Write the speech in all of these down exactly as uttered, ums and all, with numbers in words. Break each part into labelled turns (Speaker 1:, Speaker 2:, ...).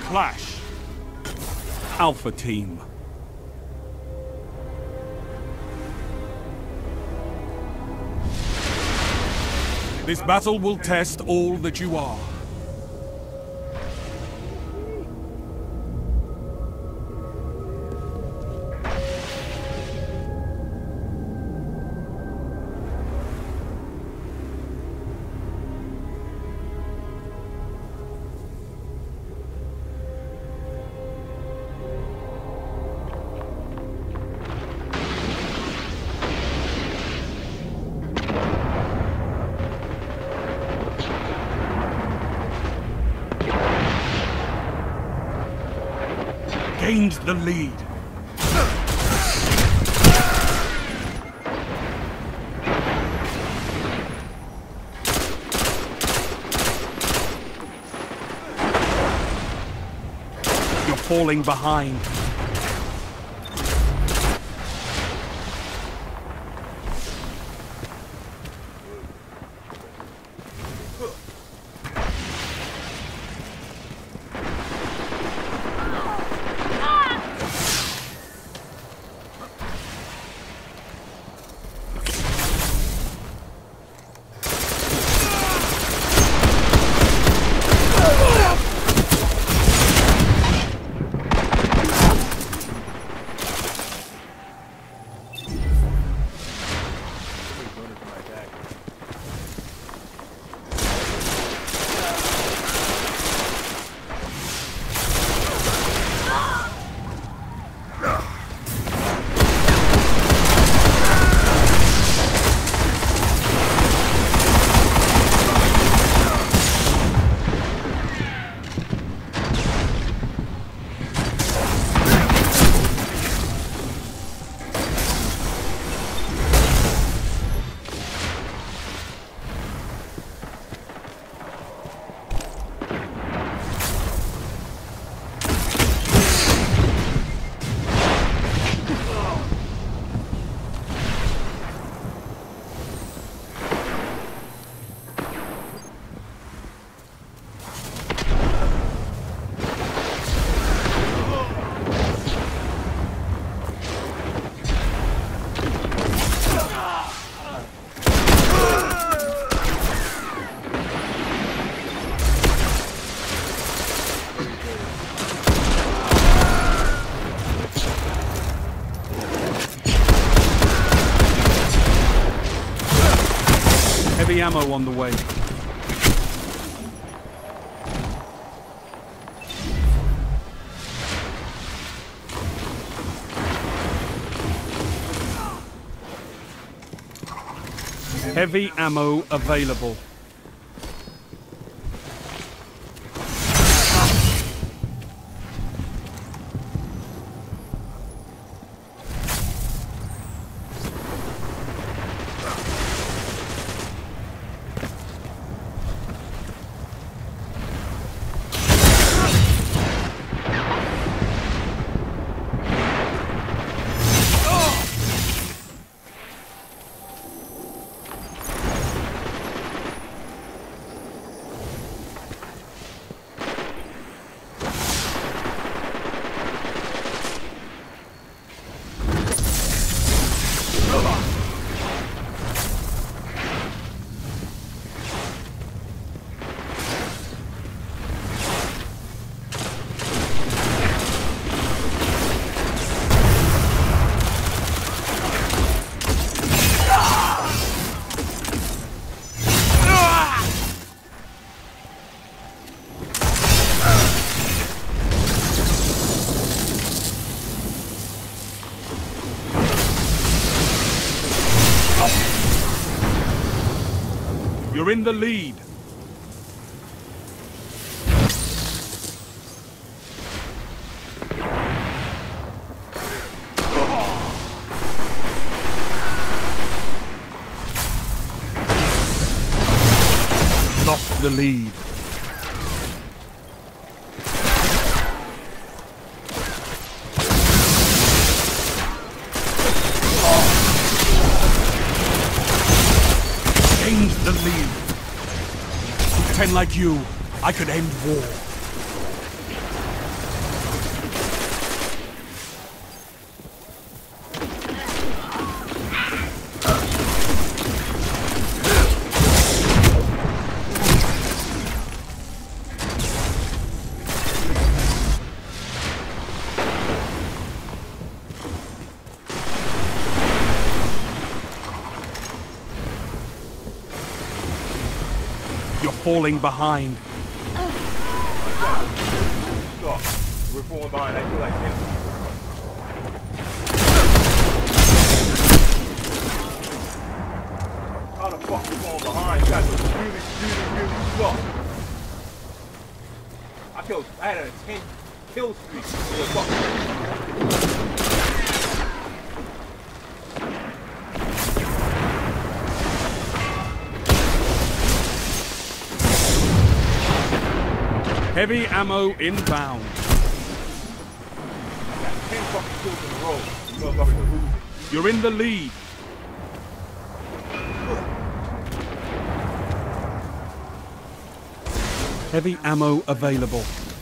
Speaker 1: clash. Alpha Team. This battle will test all that you are. Gained the lead. You're falling behind. Heavy ammo on the way. Heavy ammo available. You're in the lead. Lost the lead. Gained the lead. With ten like you, I could end war. falling behind.
Speaker 2: Stop. We're falling behind. I feel like him. How the fuck we falling behind? You guys are really, really, really slow. I killed. I had a ten kill streak. Fuck.
Speaker 1: Heavy ammo inbound.
Speaker 2: I got ten fucking kills in a row. You know I'm going to lose it.
Speaker 1: You're in the lead. Heavy ammo available.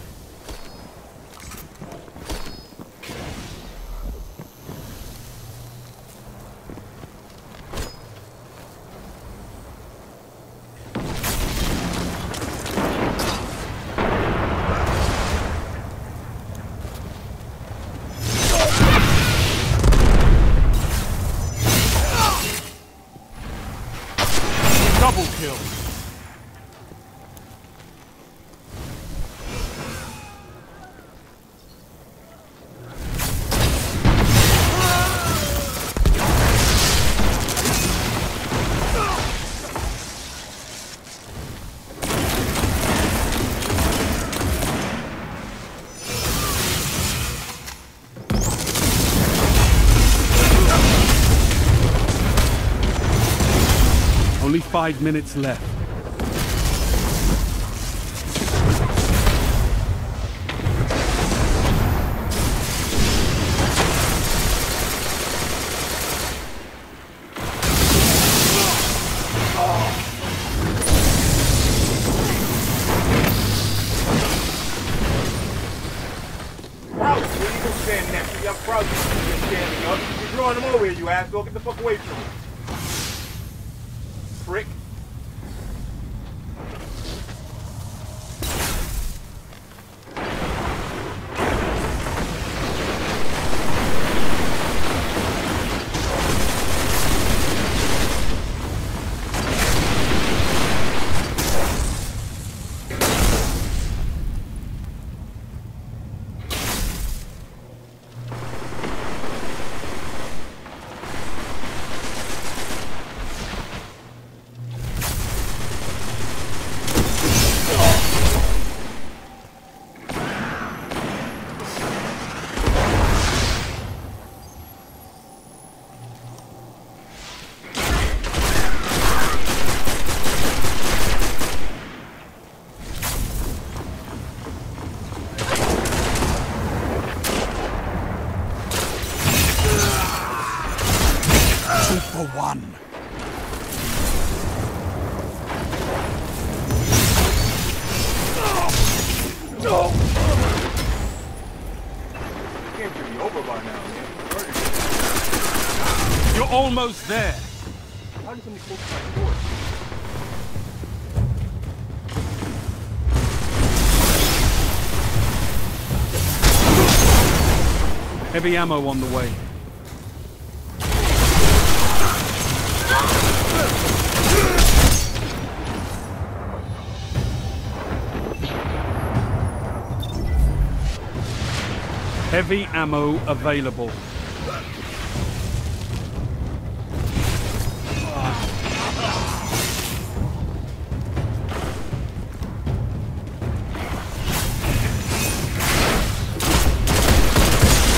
Speaker 1: Double kill. Only five minutes left.
Speaker 2: Crouch, where you gonna stand next to me? I'm crouching. You're standing up. You're drawing them over here, you asshole. Get the fuck away from me. Prick. For one. No. Can't be over by now, man.
Speaker 1: You're almost there.
Speaker 2: How did somebody close my door?
Speaker 1: Heavy ammo on the way. Heavy ammo available.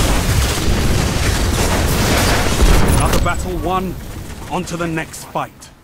Speaker 1: Another battle won. On to the next fight.